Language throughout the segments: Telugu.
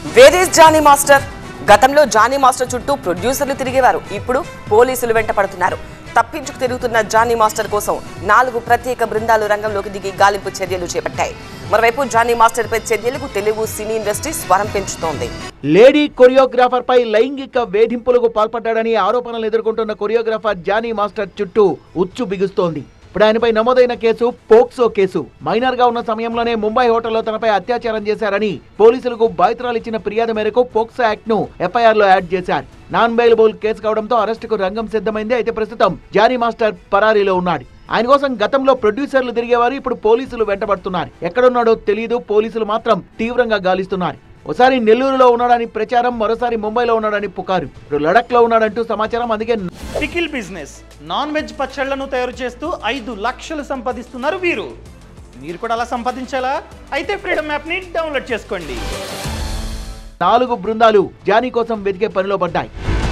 Wear is Jani master? గతంలో జానీ మాస్టర్ చుట్టూ ప్రొడ్యూసర్లు తిరిగేవారు. ఇప్పుడు పోలీసులు వెంట పడుతున్నారు. తప్పించుకు తిరుగుతున్న జానీ మాస్టర్ కోసం 4 ప్రత్యేక బృందాలు రంగంలోకి దిగి గాలింపు చర్యలు చేపట్టాయి. మరోవైపు జానీ మాస్టర్ పై చర్యలకు తెలుగు సినీ ఇండస్ట్రీ స్వరం పెంచుతోంది. లేడీ కొరియోగ్రాఫర్ పై లైంగిక వేధింపులకు పాల్పడ్డాడని ఆరోపణలు ఎదుర్కొంటున్న కొరియోగ్రాఫర్ జానీ మాస్టర్ చుట్టూ ఉచ్చు బిగుస్తోంది. ఇప్పుడు ఆయనపై నమోదైన కేసు పోక్సో కేసు. మైనర్ గా ఉన్న సమయంలోనే ముంబై హోటల్లో తనపై అత్యాచారం చేశారని పోలీసులకు బాధితురాలు ఇచ్చిన ఫిర్యాదు మేరకు పోక్సో యాక్ట్ ను ఎఫ్ఐఆర్ లో యాడ్ చేశారు. నాన్ బెయిలబుల్ కేసు కావడంతో అరెస్టుకు రంగం సిద్ధమైంది. అయితే ప్రస్తుతం జానీ మాస్టర్ పరారీలో ఉన్నాడు. ఆయన కోసం గతంలో ప్రొడ్యూసర్లు తిరిగేవారు. ఇప్పుడు పోలీసులు వెంటబడుతున్నారు. ఎక్కడున్నాడో తెలియదు. పోలీసులు మాత్రం తీవ్రంగా గాలిస్తున్నారు. ఒకసారి నెల్లూరులో ఉన్నాడని ప్రచారం, మరోసారి ముంబైలో ఉన్నాడని పుకారు. ఇప్పుడు లడక్ లో ఉన్నాడంటూ సమాచారం. అందుకే పికిల్ బిజినెస్ నాన్ వెజ్ పచ్చళ్లను తయారు చేస్తూ 5 లక్షలు సంపాదిస్తున్నారు వీరు. మీరు కూడా అలా సంపాదించాలా? అయితే ఫ్రీడమ్ యాప్ ని డౌన్లోడ్ చేసుకోండి. 4 బృందాలు జానీ కోసం వెతికే పనిలో పడ్డాయి.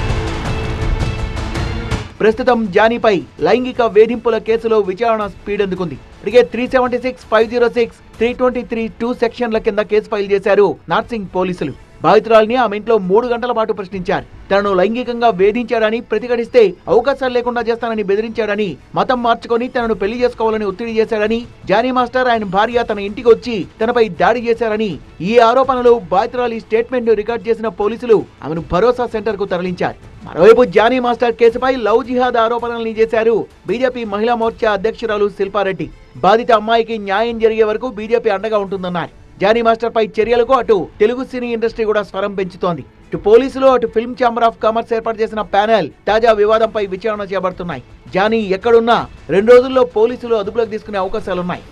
ప్రస్తుతం జానీపై లైంగిక వేధింపుల కేసులో విచారణ స్పీడ్ అందుకుంది. ఇప్పటికే 376, 506, 323, 2 సెక్షన్ల కింద కేసు ఫైల్ చేశారు నార్సింగ్ పోలీసులు. బాధితురాలిని ఆమె ఇంట్లో 3 గంటల పాటు ప్రశ్నించారు. తనను లైంగికంగా వేధించాడని, ప్రతిఘటిస్తే అవకాశాలు లేకుండా చేస్తానని బెదిరించాడని, మతం మార్చుకొని తనను పెళ్లి చేసుకోవాలని ఒత్తిడి చేశాడని, జానీ మాస్టర్ ఆయన భార్య తన ఇంటికి వచ్చి తనపై దాడి చేశారని ఈ ఆరోపణలు బాధితురాలి స్టేట్మెంట్ ను రికార్డ్ చేసిన పోలీసులు ఆమెను భరోసా సెంటర్ కు తరలించారు. మరోవైపు జానీ మాస్టర్ కేసుపై లవ్ జిహాద్ ఆరోపణల్ని చేశారు బీజేపీ మహిళా మోర్చా అధ్యక్షురాలు శిల్పారెడ్డి. బాధిత అమ్మాయికి న్యాయం జరిగే వరకు బీజేపీ అండగా ఉంటుందన్నారు. జానీ మాస్టర్ పై చర్యలకు అటు తెలుగు సినీ ఇండస్ట్రీ కూడా స్వరం పెంచుతోంది. ఇటు పోలీసులు, అటు ఫిల్మ్ ఛాంబర్ ఆఫ్ కామర్స్ ఏర్పాటు చేసిన ప్యానెల్ తాజా వివాదంపై విచారణ చేపడుతున్నాయి. జానీ ఎక్కడున్నా 2 రోజుల్లో పోలీసులు అదుపులోకి తీసుకునే అవకాశాలున్నాయి.